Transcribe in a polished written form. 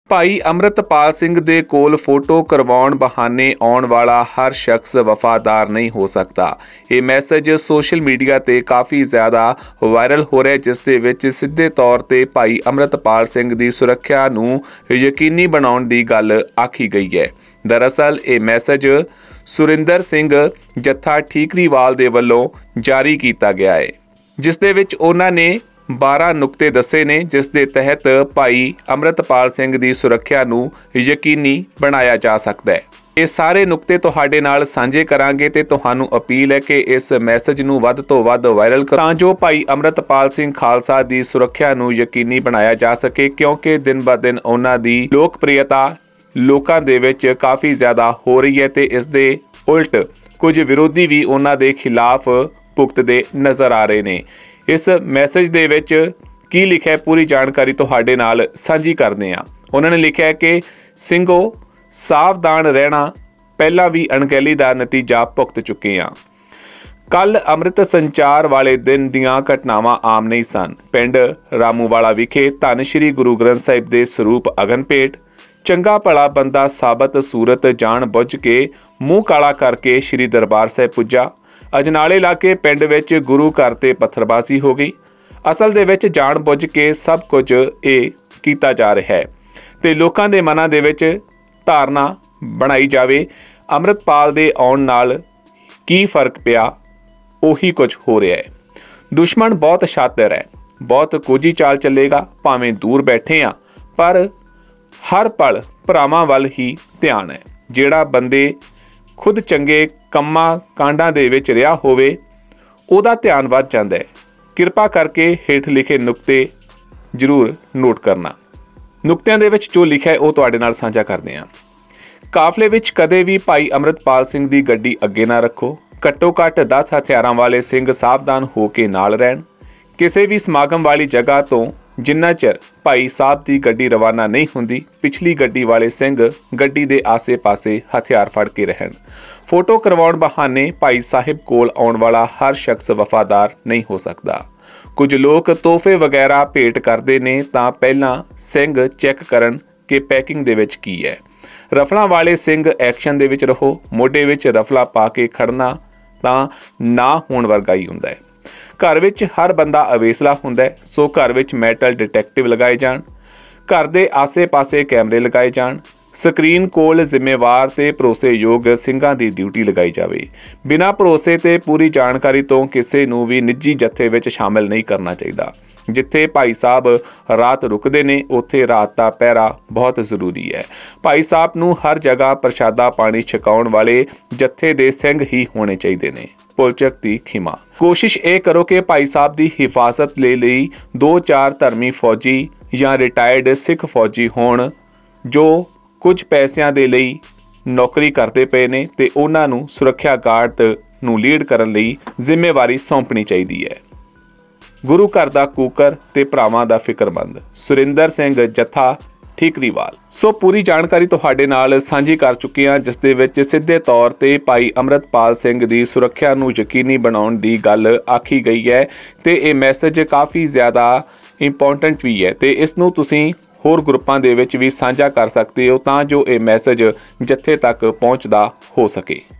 ਭਾਈ ਅੰਮ੍ਰਿਤਪਾਲ ਸਿੰਘ ਦੇ ਕੋਲ ਫੋਟੋ ਕਰਵਾਉਣ ਬਹਾਨੇ ਆਉਣ ਵਾਲਾ ਹਰ ਸ਼ਖਸ ਵਫਾਦਾਰ ਨਹੀਂ ਹੋ ਸਕਦਾ। ਇਹ ਮੈਸੇਜ ਸੋਸ਼ਲ ਮੀਡੀਆ ਤੇ ਕਾਫੀ ਜ਼ਿਆਦਾ ਵਾਇਰਲ ਹੋ ਰਿਹਾ, ਜਿਸ ਦੇ ਵਿੱਚ ਸਿੱਧੇ ਤੌਰ ਤੇ ਭਾਈ ਅੰਮ੍ਰਿਤਪਾਲ ਸਿੰਘ ਦੀ ਸੁਰੱਖਿਆ ਨੂੰ ਯਕੀਨੀ ਬਣਾਉਣ ਦੀ ਗੱਲ ਆਖੀ ਗਈ ਹੈ। ਦਰਅਸਲ ਇਹ ਮੈਸੇਜ ਸੁਰਿੰਦਰ ਸਿੰਘ ਜੱਥਾ ਠੀਕਰੀਵਾਲ ਦੇ ਵੱਲੋਂ ਜਾਰੀ ਕੀਤਾ ਗਿਆ ਹੈ, ਜਿਸ ਦੇ ਵਿੱਚ ਉਹਨਾਂ ਨੇ 12 ਨੁਕਤੇ ਦੱਸੇ ਨੇ, ਜਿਸ ਦੇ ਤਹਿਤ ਭਾਈ ਅੰਮ੍ਰਿਤਪਾਲ ਸਿੰਘ ਦੀ ਸੁਰੱਖਿਆ ਨੂੰ ਯਕੀਨੀ ਬਣਾਇਆ ਜਾ ਸਕਦਾ ਹੈ। ਇਹ ਸਾਰੇ ਨੁਕਤੇ ਤੁਹਾਡੇ ਨਾਲ ਸਾਂਝੇ ਕਰਾਂਗੇ ਤੇ ਤੁਹਾਨੂੰ ਅਪੀਲ ਹੈ ਕਿ ਇਸ ਮੈਸੇਜ ਨੂੰ ਵੱਧ ਤੋਂ ਵੱਧ ਵਾਇਰਲ ਕਰੋ ਤਾਂ ਜੋ ਭਾਈ ਅੰਮ੍ਰਿਤਪਾਲ ਸਿੰਘ ਖਾਲਸਾ ਦੀ ਸੁਰੱਖਿਆ ਨੂੰ ਯਕੀਨੀ ਬਣਾਇਆ ਜਾ ਸਕੇ, ਕਿਉਂਕਿ ਦਿਨ ਬ ਦਿਨ ਉਹਨਾਂ ਦੀ ਲੋਕਪ੍ਰਿਯਤਾ ਲੋਕਾਂ ਦੇ ਵਿੱਚ ਕਾਫੀ ਜ਼ਿਆਦਾ ਹੋ ਰਹੀ ਹੈ ਤੇ ਇਸ ਦੇ ਉਲਟ ਕੁਝ ਵਿਰੋਧੀ ਵੀ ਉਹਨਾਂ ਦੇ ਖਿਲਾਫ ਭੁਗਤਦੇ ਨਜ਼ਰ ਆ ਰਹੇ ਨੇ। ਇਸ ਮੈਸੇਜ ਦੇ ਵਿੱਚ ਕੀ ਲਿਖਿਆ ਪੂਰੀ ਜਾਣਕਾਰੀ ਤੁਹਾਡੇ ਨਾਲ ਸਾਂਝੀ ਕਰਦੇ ਹਾਂ। ਉਹਨਾਂ ਨੇ ਲਿਖਿਆ ਕਿ ਸਿੰਘੋ ਸਾਵਧਾਨ ਰਹਿਣਾ, ਪਹਿਲਾਂ ਵੀ ਅਣਗਹਿਲੀ ਦਾ ਨਤੀਜਾ ਭੁਗਤ ਚੁੱਕੇ ਹਾਂ। ਕੱਲ ਅੰਮ੍ਰਿਤ ਸੰਚਾਰ ਵਾਲੇ ਦਿਨ ਦੀਆਂ ਘਟਨਾਵਾਂ ਆਮ ਨਹੀਂ ਸਨ। ਪਿੰਡ ਰਾਮੂਵਾਲਾ ਵਿਖੇ ਧੰਨ ਸ਼੍ਰੀ ਗੁਰੂ ਗ੍ਰੰਥ ਸਾਹਿਬ ਦੇ ਸਰੂਪ ਅਗਨਪੇਟ ਚੰਗਾ ਭਲਾ ਬੰਦਾ ਸਾਬਤ ਸੂਰਤ ਜਾਣ ਬੁੱਝ ਕੇ ਮੂੰਹ ਕਾਲਾ ਕਰਕੇ ਸ਼੍ਰੀ ਦਰਬਾਰ ਸਾਹਿਬ ਪੁੱਜਾ। ਅਜਨਾਲੇ ਇਲਾਕੇ ਪਿੰਡ ਵਿੱਚ ਗੁਰੂ ਘਰ ਤੇ ਪੱਥਰਬਾਜ਼ੀ ਹੋ ਗਈ। ਅਸਲ ਦੇ ਵਿੱਚ ਜਾਣ ਬੁੱਝ ਕੇ ਸਭ ਕੁਝ ਇਹ ਕੀਤਾ ਜਾ ਰਿਹਾ ਹੈ ਤੇ ਲੋਕਾਂ ਦੇ ਮਨਾਂ ਦੇ ਵਿੱਚ ਧਾਰਨਾ ਬਣਾਈ ਜਾਵੇ ਅੰਮ੍ਰਿਤਪਾਲ ਦੇ ਆਉਣ ਨਾਲ ਕੀ ਫਰਕ ਪਿਆ, ਉਹੀ ਕੁਝ ਹੋ ਰਿਹਾ ਹੈ। ਦੁਸ਼ਮਣ ਬਹੁਤ ਸ਼ਾਤਰ ਹੈ, ਬਹੁਤ ਕੋਝੀ ਚਾਲ ਚੱਲੇਗਾ। ਭਾਵੇਂ ਦੂਰ ਬੈਠੇ ਆ ਪਰ ਹਰ ਪਲ ਭਰਾਵਾਂ ਵੱਲ ਹੀ ਧਿਆਨ ਹੈ। ਜਿਹੜਾ ਬੰਦੇ ਖੁਦ ਚੰਗੇ ਕੰਮਾਂ ਕਾਂਡਾਂ ਦੇ ਵਿੱਚ ਰਿਹਾ ਹੋਵੇ ਉਹਦਾ ਧਿਆਨ ਵੱਧ ਜਾਂਦਾ ਹੈ। ਕਿਰਪਾ ਕਰਕੇ ਹੇਠ ਲਿਖੇ ਨੁਕਤੇ ਜ਼ਰੂਰ ਨੋਟ ਕਰਨਾ। ਨੁਕਤਿਆਂ ਦੇ ਵਿੱਚ ਜੋ ਲਿਖਿਆ ਹੈ ਉਹ ਤੁਹਾਡੇ ਨਾਲ ਸਾਂਝਾ ਕਰਦੇ ਹਾਂ। ਕਾਫਲੇ ਵਿੱਚ ਕਦੇ ਵੀ ਭਾਈ ਅੰਮ੍ਰਿਤਪਾਲ ਸਿੰਘ ਦੀ ਗੱਡੀ ਅੱਗੇ ਨਾ ਰੱਖੋ। ਘੱਟੋ ਘੱਟ 10 ਹਥਿਆਰਾਂ ਵਾਲੇ ਸਿੰਘ ਸਾਵਧਾਨ ਹੋ ਕੇ ਨਾਲ ਰਹਿਣ। ਕਿਸੇ ਵੀ ਸਮਾਗਮ ਵਾਲੀ ਜਗ੍ਹਾ ਤੋਂ ਜਿੰਨਾ ਚਿਰ ਭਾਈ ਸਾਹਿਬ ਦੀ ਗੱਡੀ ਰਵਾਨਾ ਨਹੀਂ ਹੁੰਦੀ, ਪਿਛਲੀ ਗੱਡੀ ਵਾਲੇ ਸਿੰਘ ਗੱਡੀ ਦੇ ਆਸੇ-ਪਾਸੇ ਹਥਿਆਰ ਫੜ ਕੇ ਰਹਿਣ। ਫੋਟੋ ਕਰਵਾਉਣ ਬਹਾਨੇ ਭਾਈ ਸਾਹਿਬ ਕੋਲ ਆਉਣ ਵਾਲਾ ਹਰ ਸ਼ਖਸ ਵਫਾਦਾਰ ਨਹੀਂ ਹੋ ਸਕਦਾ। ਕੁਝ ਲੋਕ ਤੋਹਫੇ ਵਗੈਰਾ ਭੇਟ ਕਰਦੇ ਨੇ ਤਾਂ ਪਹਿਲਾਂ ਸਿੰਘ ਚੈੱਕ ਕਰਨ ਕਿ ਪੈਕਿੰਗ ਦੇ ਵਿੱਚ ਕੀ ਹੈ। ਰਫਲਾਂ ਵਾਲੇ ਸਿੰਘ ਐਕਸ਼ਨ ਦੇ ਵਿੱਚ ਰਹੋ। ਮੋਢੇ ਵਿੱਚ ਰਫਲਾ ਪਾ ਕੇ ਖੜਨਾ ਤਾਂ ਨਾ ਹੋਣ ਵਰਗਾ ਹੀ ਹੁੰਦਾ ਹੈ। ਘਰ ਵਿੱਚ ਹਰ ਬੰਦਾ ਅਵੇਸਲਾ ਹੁੰਦਾ ਹੈ, ਸੋ ਘਰ ਵਿੱਚ ਮੈਟਲ ਡਿਟੈਕਟਿਵ ਲਗਾਏ ਜਾਣ। ਘਰ ਦੇ ਆਸੇ-ਪਾਸੇ ਕੈਮਰੇ ਲਗਾਏ ਜਾਣ। ਸਕਰੀਨ ਕੋਲ ਜ਼ਿੰਮੇਵਾਰ ਤੇ ਭਰੋਸੇਯੋਗ ਸਿੰਘਾਂ ਦੀ ਡਿਊਟੀ ਲਗਾਈ ਜਾਵੇ। ਬਿਨਾਂ ਭਰੋਸੇ ਤੇ ਪੂਰੀ ਜਾਣਕਾਰੀ ਤੋਂ ਕਿਸੇ ਨੂੰ ਵੀ ਨਿੱਜੀ ਜੱਥੇ ਵਿੱਚ ਸ਼ਾਮਿਲ ਨਹੀਂ ਕਰਨਾ ਚਾਹੀਦਾ। ਜਿੱਥੇ ਭਾਈ ਸਾਹਿਬ ਰਾਤ ਰੁਕਦੇ ਨੇ ਉੱਥੇ ਰਾਤ ਦਾ ਪਹਿਰਾ ਬਹੁਤ ਜ਼ਰੂਰੀ ਹੈ। ਭਾਈ ਸਾਹਿਬ ਨੂੰ ਹਰ ਜਗ੍ਹਾ ਪ੍ਰਸ਼ਾਦਾ ਪਾਣੀ ਛਕਾਉਣ ਵਾਲੇ ਜੱਥੇ ਦੇ ਸਿੰਘ ਹੀ ਹੋਣੇ ਚਾਹੀਦੇ ਨੇ। ਪੁਲਚਕ ਦੀ ਖਿਮਾ। ਕੋਸ਼ਿਸ਼ ਇਹ ਕਰੋ ਕਿ ਭਾਈ ਸਾਹਿਬ ਦੀ ਹਿਫਾਜ਼ਤ ਲਈ 2-4 ਧਰਮੀ ਫੌਜੀ ਜਾਂ ਰਿਟਾਇਰਡ ਸਿੱਖ ਫੌਜੀ ਹੋਣ ਜੋ ਕੁਝ ਪੈਸਿਆਂ ਦੇ ਲਈ ਨੌਕਰੀ ਕਰਦੇ ਪਏ ਨੇ ਤੇ ਉਹਨਾਂ ਨੂੰ ਸੁਰੱਖਿਆ ਗਾਰਡ ਨੂੰ ਲੀਡ ਕਰਨ ਲਈ ਜ਼ਿੰਮੇਵਾਰੀ ਸੌਂਪਣੀ ਚਾਹੀਦੀ ਹੈ। ਗੁਰੂ ਘਰ ਦਾ ਕੂਕਰ ਤੇ ਭਰਾਵਾਂ ਦਾ ਫਿਕਰਮੰਦ ਸੁਰਿੰਦਰ ਸਿੰਘ ਜੱਥਾ ਠੀਕਰੀਵਾਲ। ਸੋ ਪੂਰੀ ਜਾਣਕਾਰੀ ਤੁਹਾਡੇ ਨਾਲ ਸਾਂਝੀ ਕਰ ਚੁੱਕੇ ਹਾਂ, ਜਿਸ ਦੇ ਵਿੱਚ ਸਿੱਧੇ ਤੌਰ ਤੇ ਭਾਈ ਅੰਮ੍ਰਿਤਪਾਲ ਸਿੰਘ ਦੀ ਸੁਰੱਖਿਆ ਨੂੰ ਯਕੀਨੀ ਬਣਾਉਣ ਦੀ ਗੱਲ ਆਖੀ ਗਈ ਹੈ ਤੇ ਇਹ ਮੈਸੇਜ ਕਾਫੀ ਜ਼ਿਆਦਾ ਇੰਪੋਰਟੈਂਟ ਵੀ ਹੈ ਤੇ ਇਸ ਨੂੰ ਤੁਸੀਂ ਹੋਰ ਗਰੁੱਪਾਂ ਦੇ ਵਿੱਚ ਵੀ ਸਾਂਝਾ ਕਰ ਸਕਦੇ ਹੋ ਤਾਂ ਜੋ ਇਹ ਮੈਸੇਜ ਜੱਥੇ ਤੱਕ ਪਹੁੰਚਦਾ ਹੋ ਸਕੇ।